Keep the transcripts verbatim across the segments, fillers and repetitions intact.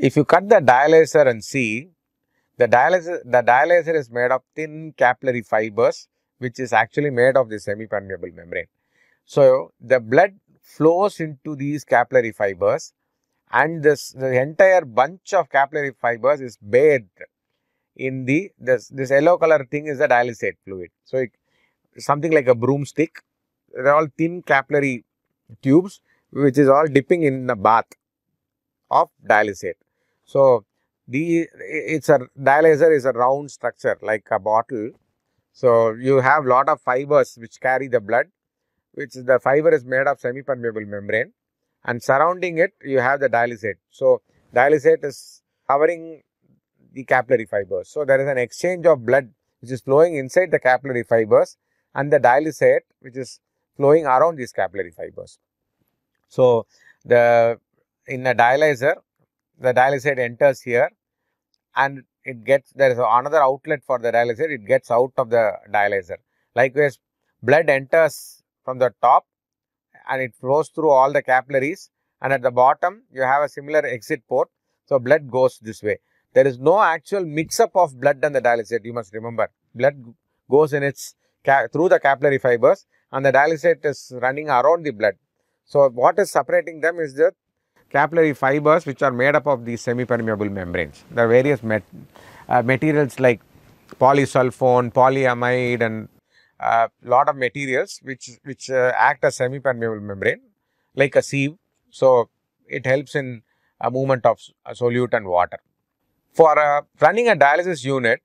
If you cut the dialyzer and see, the dialyzer, the dialyzer is made of thin capillary fibers, which is actually made of the semi-permeable membrane. So, the blood flows into these capillary fibers, and this the entire bunch of capillary fibers is bathed in the this this yellow color thing is the dialysate fluid. So, it, something like a broomstick. They are all thin capillary tubes, which is all dipping in the bath of dialysate. So, the it's a dialyzer is a round structure like a bottle. So, you have lot of fibers which carry the blood, which the fiber is made of semi-permeable membrane, and surrounding it you have the dialysate. So, dialysate is covering the capillary fibers. So, there is an exchange of blood which is flowing inside the capillary fibers and the dialysate which is flowing around these capillary fibers. So, the in a dialyzer, the dialysate enters here and it gets, there is another outlet for the dialyzer, it gets out of the dialyzer. Likewise, blood enters from the top and it flows through all the capillaries, and at the bottom you have a similar exit port. So, blood goes this way. There is no actual mix up of blood and the dialysate, you must remember. Blood goes in its through the capillary fibers and the dialysate is running around the blood. So, what is separating them is the capillary fibers which are made up of these semi-permeable membranes. There are various met, uh, materials like polysulfone, polyamide, and a uh, lot of materials which which uh, act as semi-permeable membrane like a sieve. So, it helps in a movement of a solute and water. For uh, running a dialysis unit,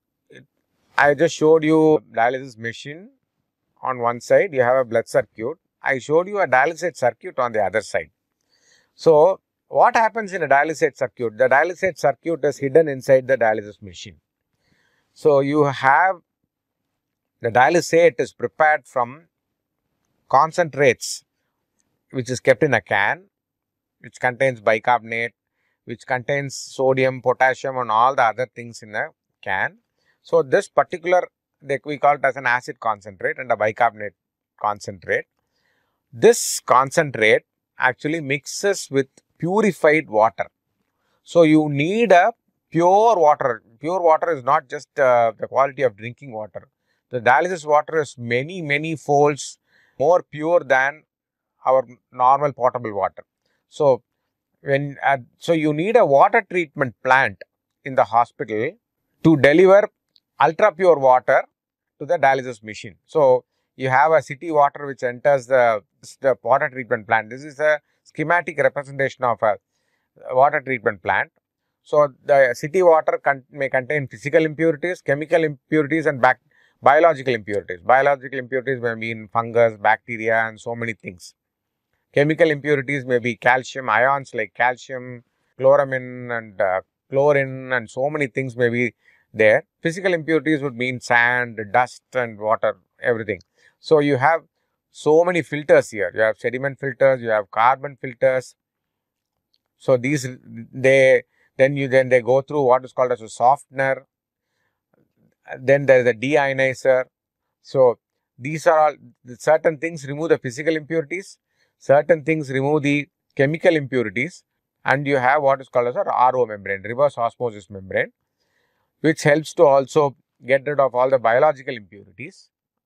I just showed you dialysis machine on one side, you have a blood circuit. I showed you a dialysate circuit on the other side. So, what happens in a dialysate circuit? The dialysate circuit is hidden inside the dialysis machine. So, you have the dialysate is prepared from concentrates which is kept in a can, which contains bicarbonate, which contains sodium, potassium and all the other things in a can. So, this particular we call it as an acid concentrate and a bicarbonate concentrate. This concentrate actually mixes with purified water. So, you need a pure water. Pure water is not just uh, the quality of drinking water. The dialysis water is many, many folds more pure than our normal potable water. So, when uh, so you need a water treatment plant in the hospital to deliver ultra pure water to the dialysis machine. So, you have a city water which enters the, the water treatment plant. This is a schematic representation of a water treatment plant. So, the city water con may contain physical impurities, chemical impurities and bac biological impurities. Biological impurities may mean fungus, bacteria and so many things. Chemical impurities may be calcium ions like calcium, chloramine and uh, chlorine and so many things may be there. Physical impurities would mean sand, dust and water, everything. So, you have so many filters here. You have sediment filters, you have carbon filters. So, these they then you then they go through what is called as a softener. Then there is a deionizer. So, these are all certain things remove the physical impurities, certain things remove the chemical impurities, and you have what is called as a R O membrane, reverse osmosis membrane, which helps to also get rid of all the biological impurities,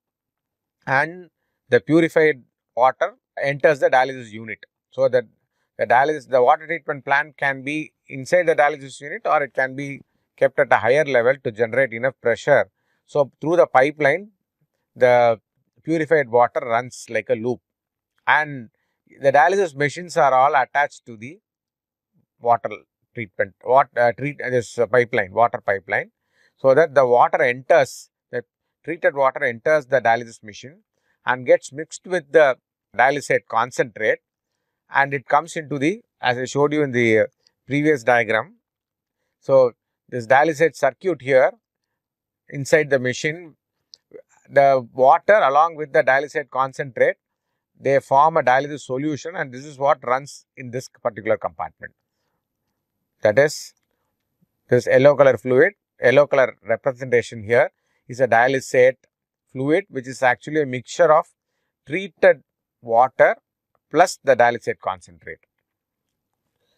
and the purified water enters the dialysis unit. So, that the dialysis, the water treatment plant can be inside the dialysis unit or it can be kept at a higher level to generate enough pressure. So, through the pipeline, the purified water runs like a loop, and the dialysis machines are all attached to the water treatment, what uh, treat uh, this uh, pipeline, water pipeline, so that the water enters, the treated water enters the dialysis machine and gets mixed with the dialysate concentrate, and it comes into the, as I showed you in the uh, previous diagram. So, this dialysate circuit here inside the machine, the water along with the dialysate concentrate, they form a dialysis solution, and this is what runs in this particular compartment. That is this yellow color fluid, yellow color representation here is a dialysate fluid, which is actually a mixture of treated water plus the dialysate concentrate.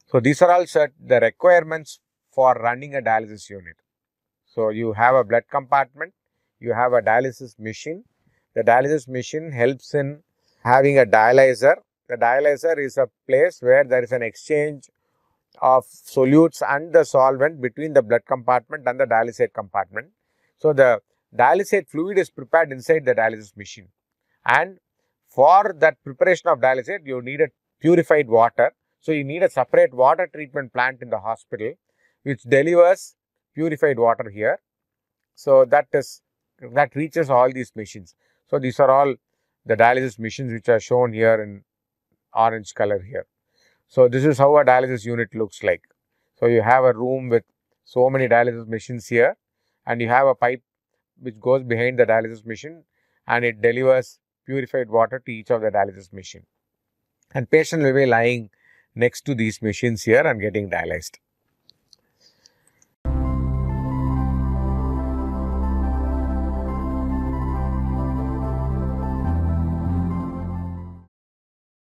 So these are all set the requirements for running a dialysis unit. So you have a blood compartment, you have a dialysis machine. The dialysis machine helps in having a dialyzer. The dialyzer is a place where there is an exchange of solutes and the solvent between the blood compartment and the dialysate compartment. So the dialysate fluid is prepared inside the dialysis machine, and for that preparation of dialysate you need a purified water. So you need a separate water treatment plant in the hospital which delivers purified water here. So that is that reaches all these machines. So these are all the dialysis machines which are shown here in orange color here. So this is how a dialysis unit looks like. So you have a room with so many dialysis machines here, and you have a pipe which goes behind the dialysis machine, and it delivers purified water to each of the dialysis machine. And patient will be lying next to these machines here and getting dialyzed.